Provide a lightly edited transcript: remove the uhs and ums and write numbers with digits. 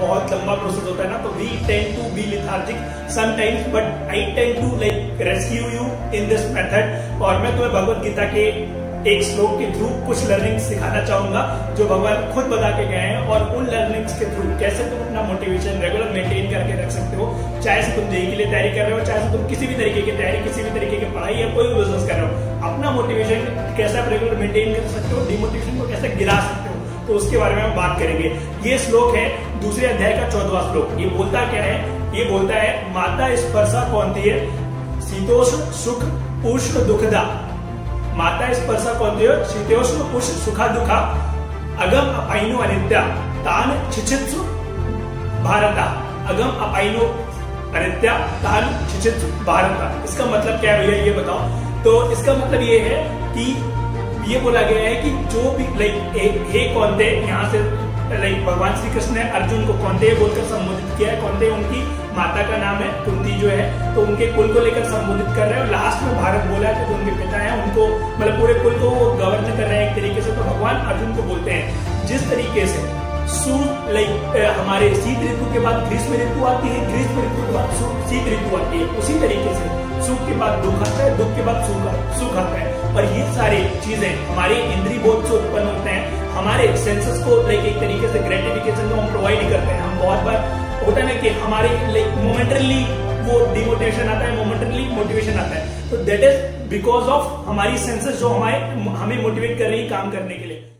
बहुत लंबा प्रोसेस होता है ना, तो we tend to be lethargic sometimes, but I tend to like rescue you in this method. और मैं तुम्हें भगवत गीता के एक श्लोक के थ्रू कुछ लर्निंग सिखाना चाहूंगा जो भगवान खुद बता के गए हैं, और उन लर्निंग्स के थ्रू कैसे तुम अपना मोटिवेशन रेगुलर मेंटेन करके रख सकते हो, चाहे से तुम जेईई के लिए तैयारी कर रहे हो, चाहे से तुम किसी भी तरीके की तैयारी, किसी भी तरीके की पढ़ाई या कोई भी बिजनेस कर रहे हो, अपना मोटिवेशन कैसे आप रेगुलर मेंटेन कर सकते हो, डिमोटिवेशन को कैसे गिरा सकते हो, तो उसके बारे में हम बात करेंगे। ये श्लोक है दूसरे अध्याय का 14वां श्लोक। ये बोलता क्या है? ये बोलता है माता स्पर्शा कौंतेय शीतोष्ण सुख उष्ण दुखदा, माता स्पर्शा कौंतेय शीतोष्ण उष्ण सुखा दुखा अगम अपाइनो अनित्या तान छिछित्सु भारता, अगम अपाइनो अनित्या तान छिछित्सु भारता। इसका मतलब क्या है भैया, ये बताओ। तो इसका मतलब ये है कि ये बोला गया है कि जो भी लाइक हे कौंतेय, यहाँ से लाइक भगवान श्री कृष्ण ने अर्जुन को कौंतेय बोलकर संबोधित किया है। कौंतेय उनकी माता का नाम है, कुंती जो है, तो उनके कुल को लेकर संबोधित कर रहे हैं। और लास्ट में भारत बोला है, तो जो उनके पिता हैं उनको मतलब पूरे कुल को वो गवर्न कर रहे हैं एक तरीके से। तो भगवान अर्जुन को बोलते हैं जिस तरीके से हमारे शीत ऋतु के बाद ग्रीष्म ऋतु आती है, ग्रीष्म ऋतु के बाद शीत ऋतु आती है, उसी तरीके से सुख के बाद दुख आता है, दुख के बाद सुख आता है। और ये सारी चीजें हमारे इंद्रिय बोध से उत्पन्न होते हैं, हमारे सेंसेस को लाइक एक तरीके से ग्रेटिफिकेशन को हम प्रोवाइड ही करते हैं। हम बहुत बार होता है ना कि हमारे लाइक मोमेंटरली वो डिमोटिवेशन आता है, मोमेंटरली मोटिवेशन आता है। तो दैट इज बिकॉज ऑफ हमारी सेंसेस जो हमें मोटिवेट कर रही है काम करने के लिए।